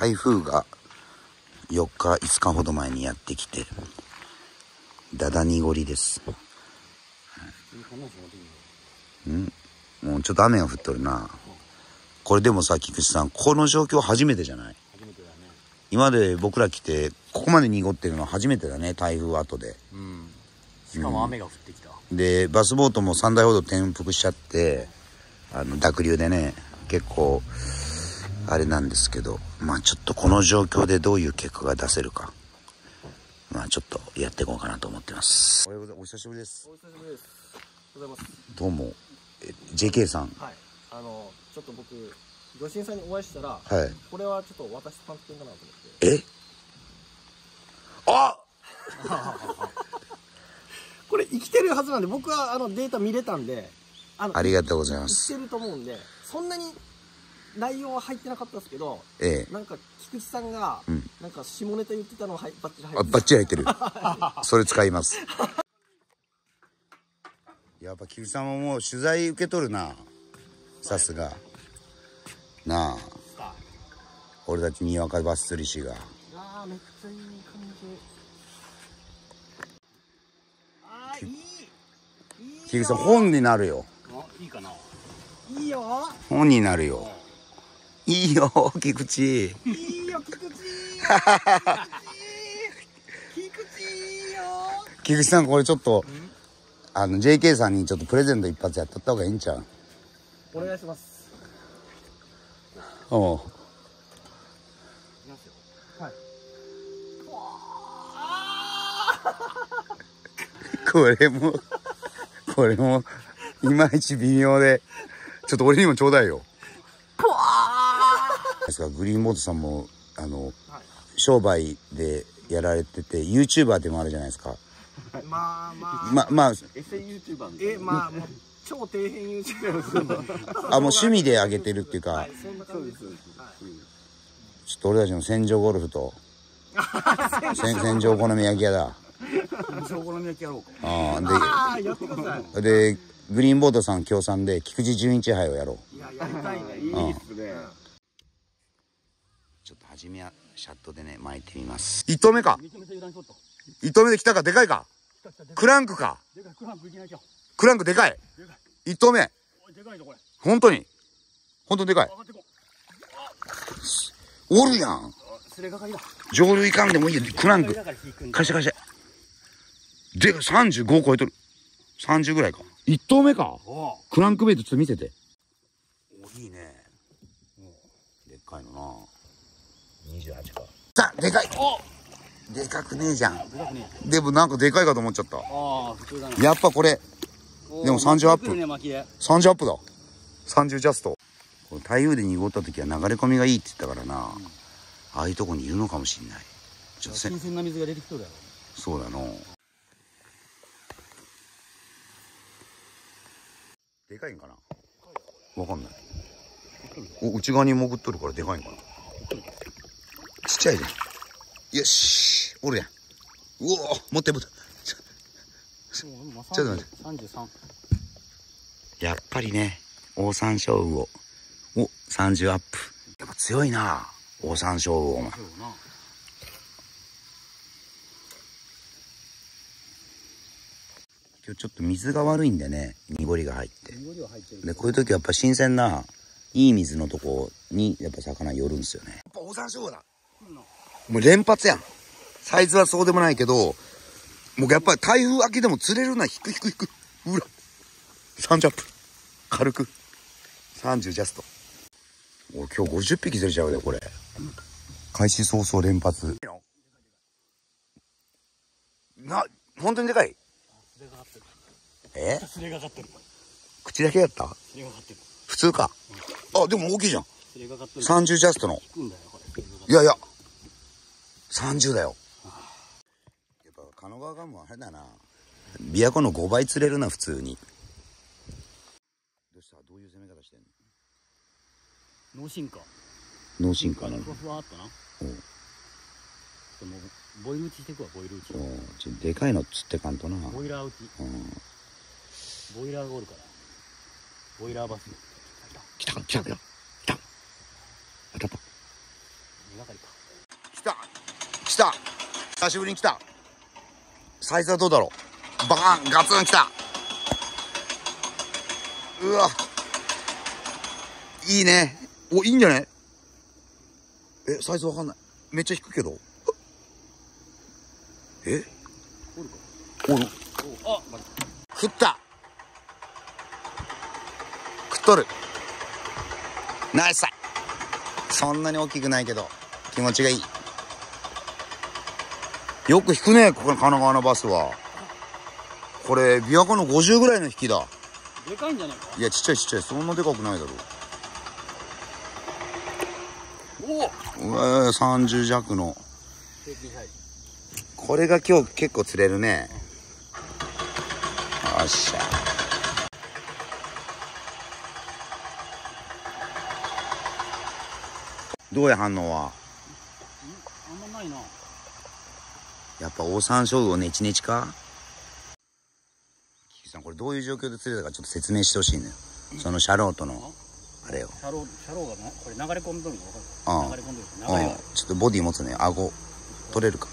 台風が4日5日ほど前にやってきて、だだ濁りです。もうちょっと雨が降っとるな。これでもさ、菊池さん、この状況初めてじゃない？ 初めてだね。 今まで僕ら来てここまで濁ってるのは初めてだね、台風後で。 しかも雨が降ってきた。 でバスボートも3台ほど転覆しちゃって、濁流でね、結構あれなんですけど、まあちょっとこの状況でどういう結果が出せるか、まあちょっとやっていこうかなと思ってます。おはようございます。お久しぶりです。 お久しぶりです。おはようございます。 どうも。JK さん。 はい。ちょっと僕魚心さんにお会いしたら、 はい。 これはちょっと私と監督かなと思って。 あこれ生きてるはずなんで、僕はデータ見れたんで、 ありがとうございます。 生きてると思うんで、そんなに内容は入ってなかったですけど、なんか菊池さんが、なんか下ネタ言ってたのはバッチリ入ってる。 バッチリ入ってる。それ使います。やっぱ菊池さんももう取材受け取るな。さすが。なあ。俺たちにわかバス釣り師が。 ああ、めっちゃいい感じ。いい。 菊池さん本になるよ。 いいかな。いいよ。 本になるよ。いいよ菊池。いいよ菊池。菊池いいよ。 菊池さんこれちょっとJK さんにちょっとプレゼント一発やっとった方がいいんちゃう？ お願いします。 おう。 いきますよ。はい。 これもいまいち微妙で、ちょっと俺にもちょうだいよ。グリーンボートさんも商売でやられてて YouTuber でもあるじゃないですか。 まあエセ YouTuber まあもう超底辺 YouTuber もう趣味で上げてるっていうか、はい、 そんな感じです。 ちょっと俺たちの戦場ゴルフと戦場お好み焼き屋だ。 戦場お好み焼きやろうか。やってください。 でグリーンボートさん協賛で菊池純一杯をやろう。 いややりたいね。いいっすね。 ちょっと初めはシャットでね巻いてみます。1投目か。1投目で来たか。でかいか。クランクか。クランクでかい。1投目。本当にでかい。おるやん。上流いかんでもいいよ。クランク貸してで35超えとる。30ぐらいか。1投目か。クランクベイトちょっと見せて。いいね。でっかいのな。28か。さあでかい。でかくねえじゃん。でもなんかでかいかと思っちゃった。やっぱこれでも30アップ。30アップだ。30ジャスト。台風で濁った時は流れ込みがいいって言ったからな。ああいうとこにいるのかもしれない。ちょっと新鮮な水が出てきとるやろ。 そうだの。でかいんかな。わかんない。内側に潜っとるからでかいんかな。ちっちゃいじゃん。よし、おるやん。うお、持ってちょっと待って。 33。 やっぱりね、オオサンショウウオ。お、30アップ。やっぱ強いな、オオサンショウウオが。今日ちょっと水が悪いんでね、濁りが入って。で、こういう時はやっぱ新鮮ないい水のとこにやっぱ魚寄るんですよね。やっぱオオサンショウウオだ。もう連発やん。サイズはそうでもないけど、もうやっぱり台風明けでも釣れるな。引く。うら。30アップ。軽く。30ジャスト。俺今日50匹釣れちゃうよ、これ。開始早々連発。本当にでかい？口だけやった？普通か。でも大きいじゃん。30ジャストの。いや。30だよ。やっぱ加野川ガムはあれだな。琵琶湖の5倍釣れるな、普通に。どうした？どういう攻め方してんの？ 脳進化。 脳進化ね。 ふわっとな。ボイル打ちしていくわ、ボイル打ち。 ちょっとでかいの釣ってかんとな。 ボイラー打ち。ボイラーがおるから。ボイラーバス。 来た。当たった。 中に久しぶりに来た。サイズはどうだろう。バーンガツン来た。うわ、いいね。お、いいんじゃね。サイズわかんない。めっちゃ引くけど。おる。食った。食っとる。ナイスサイ。そんなに大きくないけど気持ちがいい。よく引くね、ここの神奈川のバスは。これ琵琶湖の50ぐらいの引きだ。 でかいんじゃないか。 いや、ちっちゃいちっちゃい。そんなでかくないだろう。うわ、30弱の。これが今日結構釣れるね。よっしゃ。どうや反応は。 あんまないな。 やっぱオオサンショウウオネチネチか。キキさん、これどういう状況で釣れたかちょっと説明してほしいのよ。そのシャローとのあれよ。 シャローがね、これ流れ込んどるの分かる。流れ込んどる。 ちょっとボディ持つね。顎取れるか。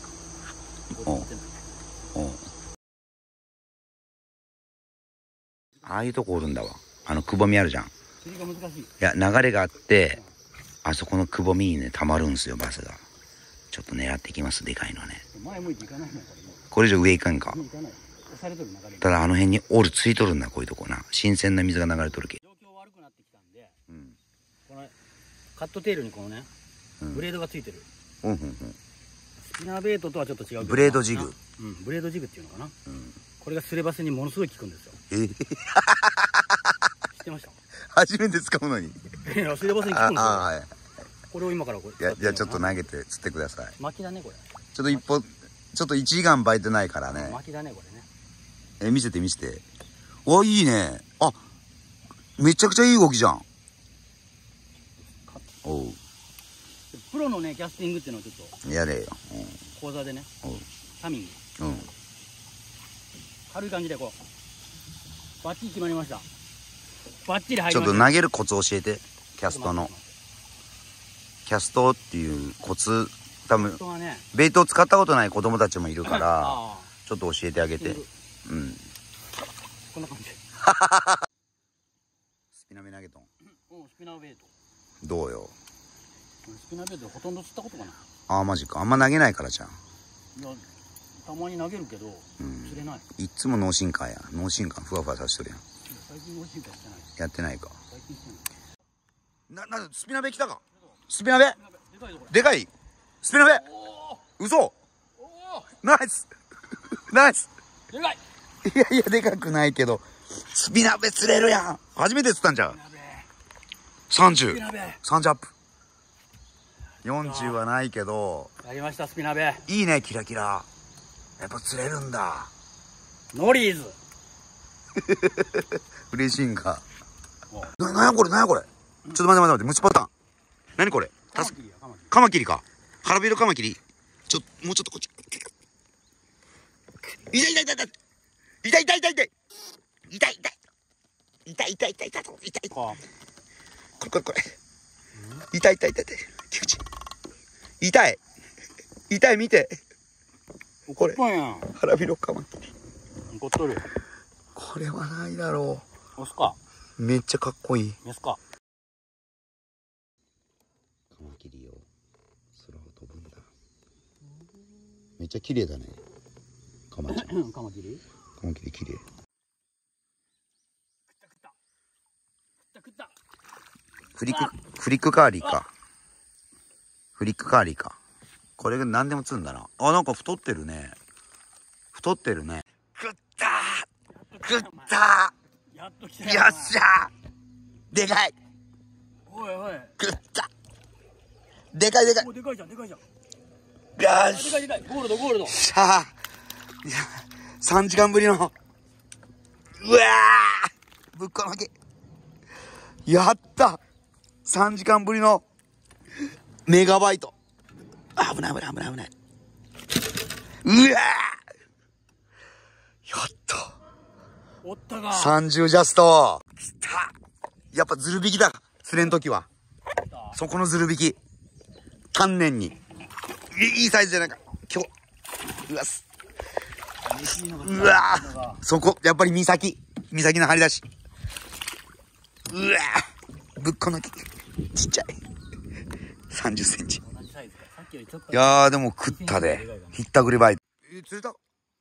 ああいうとこおるんだわ。くぼみあるじゃん。 釣りが難しい。 いや、流れがあって、あそこのくぼみにね、溜まるんですよ、バスが。ちょっと狙ってきます、でかいのね。 前向いていかないのこれ以上上行かんか。ただ流れにオールついとるんだ、こういうとこな。新鮮な水が流れとるけ。 状況悪くなってきたんで、このカットテールにこのね、ブレードがついてる。スピナーベイトとはちょっと違う。 ブレードジグ。 ブレードジグっていうのかな。これがスレバスにものすごい効くんですよ。知ってました？ 初めて使うのに。 スレバスに効くんですよ。これを今からこれ。 いや、ちょっと投げて釣ってください。 巻きだね、これ。 ちょっと一歩、ちょっと1時間バイトないからね。 巻きだね、これね。 見せて見せて。わ、いいね。あ、めちゃくちゃいい動きじゃん。おう。 プロのね、キャスティングっていうのをちょっと。 やれよ。 講座でね。サミング。軽い感じでこう。バッチリ決まりました。バッチリ入りました。 ちょっと投げるコツ教えて。キャストの。キャストっていうコツ、多分、ベイトを使ったことない子供たちもいるから、ちょっと教えてあげて。 こんな感じ。 スピナベ投げとん。 スピナベイト。 どうよ。 スピナベイトほとんど釣ったことがない。 ああ、マジか。あんま投げないからじゃん。 いや、たまに投げるけど、釣れない。 いつも脳進化や。脳進化ふわふわさせとるやん。 最近脳進化してない。 やってないか。 最近してない。スピナベ来たか。スピナベでかい。スピナベ嘘。ナイスナイス。 でかい。 いやいや、でかくないけどスピナベ釣れるやん。初めて釣ったんじゃん。30アップ。40はないけどやりました。スピナベいいね。キラキラ。やっぱ釣れるんだ。 ノリーズ。 嬉しいんか。なやこれ。ちょっと待って虫パターン。何これ。カマキリか。腹ビロカマキリ。もうちょっとこっち。痛い。これ。痛い。痛い、見て。これ。腹ビロカマキリ。 怒っとる。 これはないだろう。 オスか。 めっちゃかっこいい。 メスか。 カマキリよ。空を飛ぶんだ。めっちゃ綺麗だね。カマちゃん。 カマキリ綺麗。 食った。 フリックカーリーか。これが何でも釣るんだな。あ、なんか太ってるね。食ったやっと来た。 よっしゃー。でかい。 おい。 食った。でかい。 でかいじゃん。 よし。 でかい。ゴールド。 さあ。3時間ぶりの。うわー。ぶっこのけ。やった。3時間ぶりのメガバイト。危ない。うわー。やったおったが 30ジャスト。きた。やっぱズル引きだ。釣れんときはそこのズル引き丹念に。いいサイズじゃないか今日。 うわうわそこやっぱり岬の張り出し。うわぶっこ抜きちっちゃい30センチ。いやーでも食ったで。ひったくりバイト。釣れた。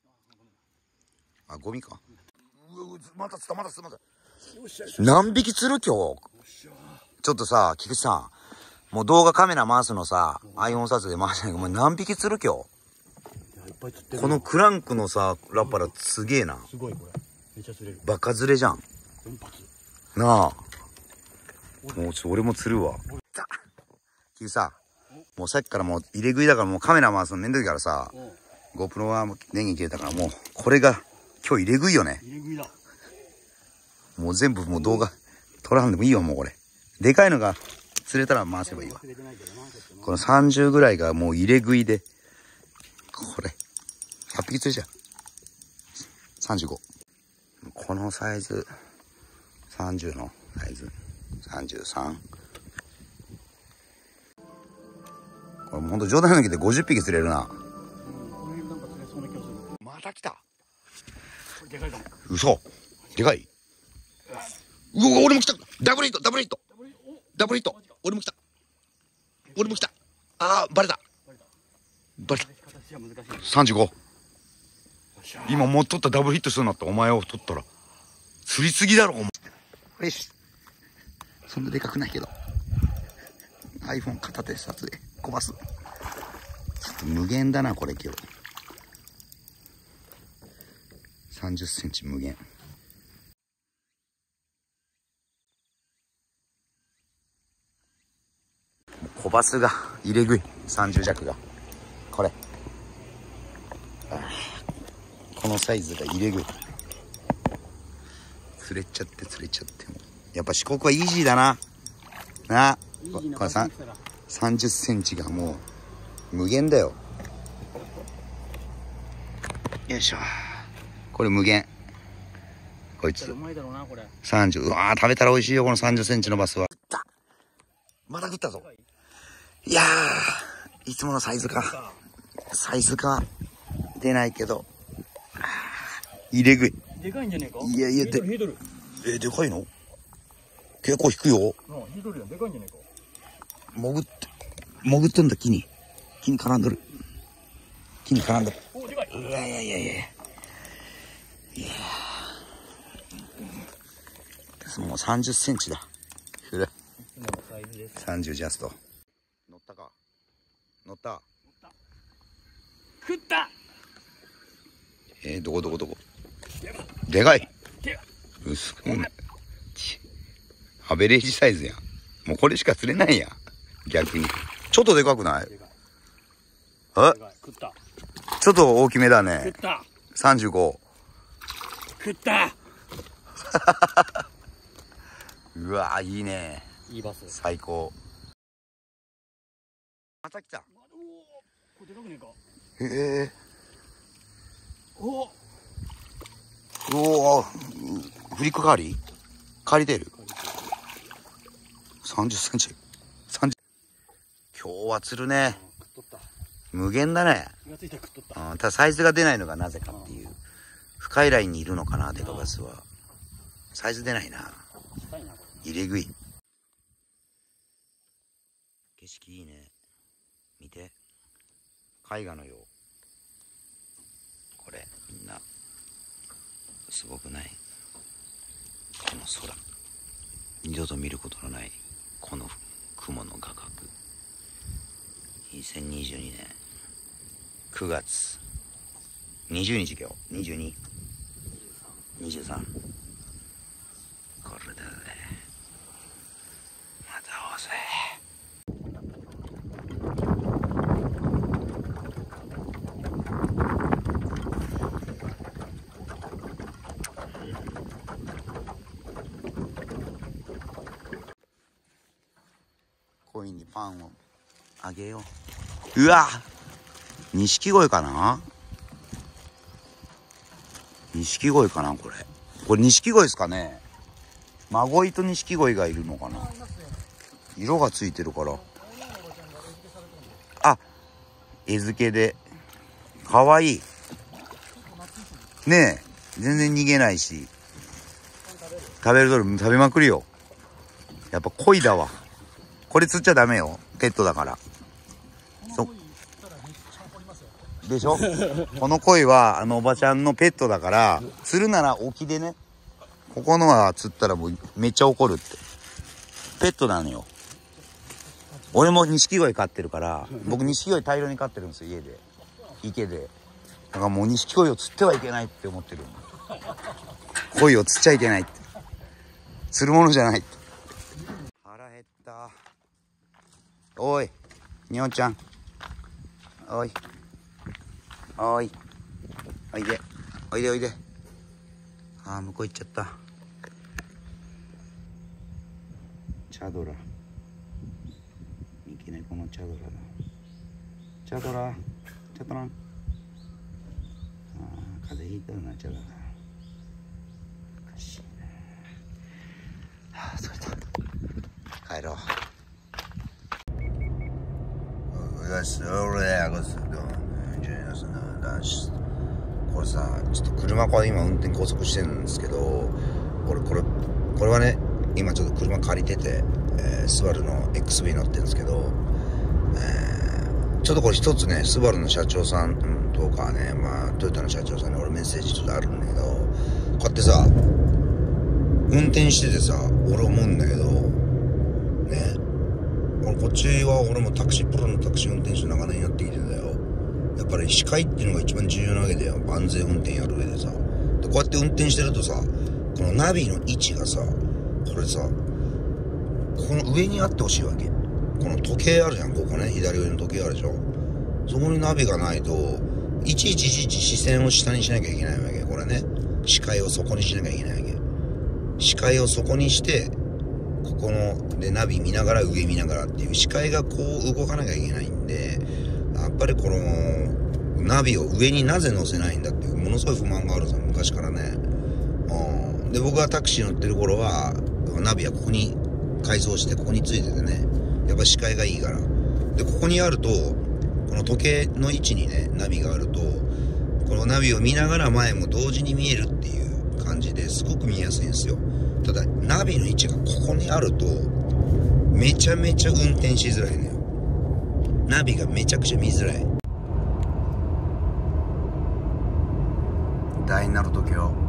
あ、ゴミか。また釣ったまた釣った。何匹釣る今日。ちょっとさ、菊池さん、もう動画カメラ回すのさ、iPhone 撮影回してないけど、お前何匹釣る今日。このクランクのさ、ラッパラすげえな。 すごいこれ。めっちゃ釣れる。 バカ釣れじゃん。なあ。もう俺も釣るわ。菊池さん、もうさっきからもう入れ食いだからもうカメラ回すのめんどいからさ、GoPro は電源切れたからもう、これが今日入れ食いよね。 入れ食いだ。 もう全部もう動画撮らんでもいいよもうこれ。でかいのが釣れたら回せばいいわ。この30ぐらいがもう入れ食いで、これ、100匹釣れちゃう。35。このサイズ、30のサイズ、33。これもうほんと冗談抜きで50匹釣れるな。また来た。嘘。でかい。うわ、俺も来た。ダブルヒット。俺も来た。ああ、バレた。35。今もう取ったダブルヒットするなってお前を取ったら釣りすぎだろお前。よし。そんなでかくないけど iPhone 片手撮影こばす。ちょっと無限だなこれ今日。30センチ無限。小バスが入れ食い。30弱がこれ。このサイズが入れ食い。釣れちゃってやっぱ四国はイージーだな。これ30センチがもう無限だよ。よいしょ。これ無限。こいつ30。うわー食べたら美味しいよこの30センチのバスは。また食ったぞ。いやーいつものサイズか出ないけど入れ食い。 でかいんじゃねえか。 いやでかいの。結構引くよ。 引いとるよ。でかいんじゃねえか。 潜ってんだ。木に絡んどる。 お、でかい。 いやもう30センチだ。30ジャスト。乗ったか。 食った。 どこ。でかい。薄くね。アベレージサイズやん。もうこれしか釣れないやん。逆に。ちょっとでかくない？ 食った。 ちょっと大きめだね。 食った。 35。 食った。 うわいいね。 いいバス。 最高。また来た。 これでかくねえか。 おおフリックカーリー借りてる。30センチ。今日は釣るね。無限だね。ただサイズが出ないのがなぜかっていう。深いラインにいるのかなデカバスは。サイズ出ないな。入れ食い。景色いいね。見て絵画のよう。これみんなすごくない？この空、二度と見ることのないこの雲の画角。2022年9月20日今日22、23。これだね。また会おうぜ。コインにパンをあげよう。うわ錦鯉かな。これ錦鯉ですかね。マゴイと錦鯉がいるのかな。色がついてるから。あ、餌付けでかわいい。ねえ、全然逃げないし。食べべまくるよ。やっぱ鯉だわ。これ釣っちゃダメよ。ペットだから。でしょこの鯉は、おばちゃんのペットだから、釣るなら沖でね。ここのは釣ったらもうめっちゃ怒るって。ペットなのよ。俺も錦鯉飼ってるから、僕錦鯉大量に飼ってるんですよ、家で。池で。だからもう錦鯉を釣ってはいけないって思ってる。鯉を釣っちゃいけないって。釣るものじゃないって。腹減った。おい、にょんちゃん。おい。おい。おいで。おいでおいで。ああ、向こう行っちゃった。チャドラ。三毛猫のチャドラだ。チャドラ。チャドラン。ああ、風邪ひいたよな、チャドラ。おかしいね。はあ、疲れた。帰ろう。これさ、ちょっと車これ今運転高速してるんですけど、これはね、今ちょっと車借りてて、スバルの XV 乗ってるんですけど、ちょっとこれ一つね、スバルの社長さんとかね、まあトヨタの社長さんに俺メッセージちょっとあるんだけど、こうやってさ、運転しててさ、俺思うんだけどね、こっちは俺もプロのタクシー運転手長年やってきてたよ。やっぱり視界っていうのが一番重要なわけだよ。安全運転やる上でさ。でこうやって運転してるとさ、このナビの位置がさ、これさ、この上にあってほしいわけ。この時計あるじゃん、ここね、左上の時計あるでしょ。そこにナビがないと、いちいち視線を下にしなきゃいけないわけ。これね、視界を底にしなきゃいけないわけ。視界を底にして、ここのでナビ見ながら上見ながらっていう視界がこう動かなきゃいけないんで、やっぱりこのナビを上になぜ乗せないんだっていうものすごい不満があるさ、昔からね。で僕がタクシー乗ってる頃はナビはここに改装してここについててね、やっぱ視界がいいから。でここにあると、この時計の位置にねナビがあると、このナビを見ながら前も同時に見えるっていう感じですごく見やすいんですよ。ただナビの位置がここにあるとめちゃめちゃ運転しづらいのよ。ナビがめちゃくちゃ見づらい。大鳴門橋。